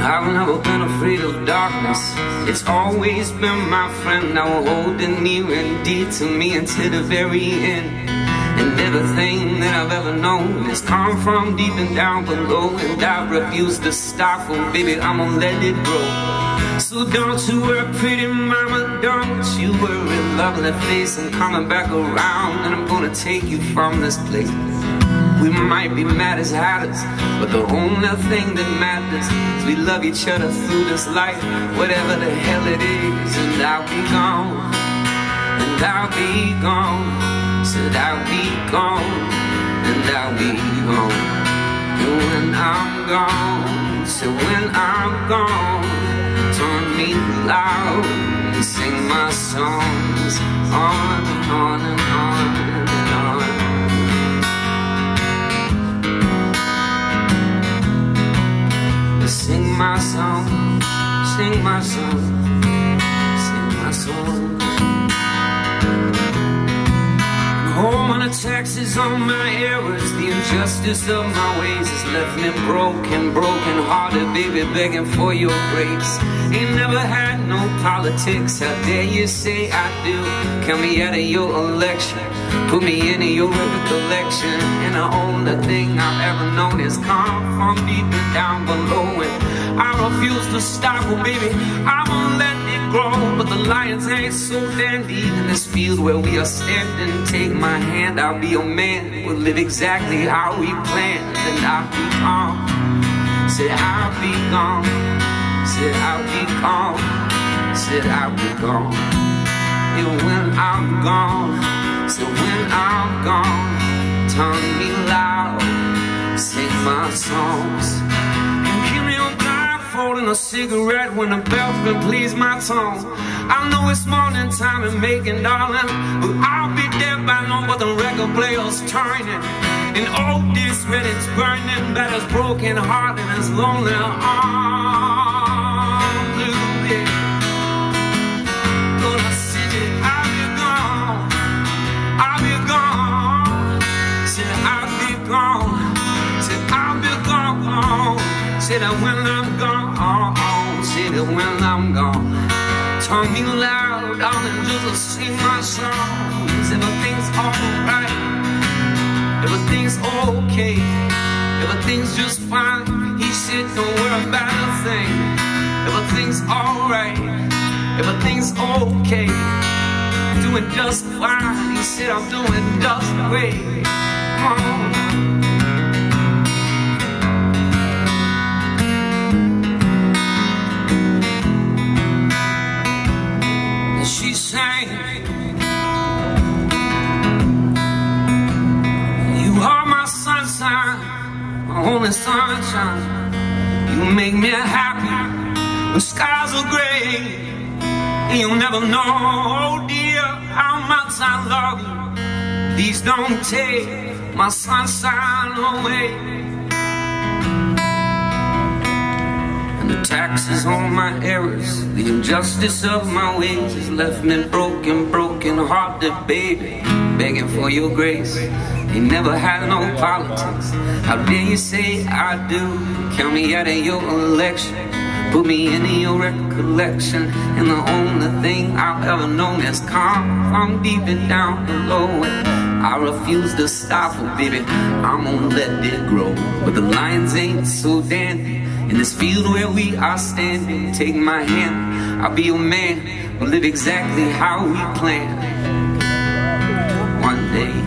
I've never been afraid of darkness. It's always been my friend. I will hold it near and dear to me until the very end. And everything that I've ever known has come from deep and down below. And I refuse to stop, oh baby, I'm gonna let it grow. So don't you worry, pretty mama, don't you worry, lovely face, I'm coming back around. And I'm gonna take you from this place. We might be mad as hatters, but the only thing that matters is we love each other through this life, whatever the hell it is. And I'll be gone, and I'll be gone. Said I'll be gone, and I'll be gone. And when I'm gone, so when I'm gone, turn me loud and sing my songs on and on and on and on. Sing my song, sing my song, sing my song. Home on the taxes on my errors, the injustice of my ways has left me broken hearted, baby, begging for your grace. Ain't never had no politics, how dare you say I do? Count me out of your election, put me into your recollection. And the only thing I've ever known is come from deep and down below. And I refuse to stop, oh baby, I won't let it grow. But the lions ain't so damn deep in this field where we are standing. Take my hand, I'll be your man. We'll live exactly how we planned. And I'll be gone, said I'll be gone, said I'll be gone, said I'll be gone. And when I'm gone, so when I'm gone, turn me loud, sing my songs. And give me a blindfold and a cigarette when the bellman please my tongue. I know it's morning time and making, darling, but I'll be dead by now, but the record player's turning. And all this red is burning, that is broken heart and is lonely arm blue, yeah. Gonna sing it, I'll be gone, I'll be gone. Said I'll be gone, said I'll be gone. Said that when I'm gone, said that when I'm gone, turn me loud, darling, just sing my songs. Everything's alright, everything's okay, everything's just fine. He said don't worry about a thing. Everything's alright, everything's okay, doing just fine. He said I'm doing just great. Come on. She sang, you are my sunshine, my only sunshine. You make me happy when skies are gray. And you'll never know, oh dear, how much I love you. Please don't take my sunshine away. The taxes on my errors, the injustice of my ways has left me broken hearted, baby, begging for your grace. You never had no politics, how dare you say I do? Count me out of your election, put me into your recollection. And the only thing I've ever known has come from deep and down below. And I refuse to stop, oh baby, I'm gonna let it grow. But the lions ain't so dandy in this field where we are standing. Take my hand, I'll be your man. We'll live exactly how we planned. One day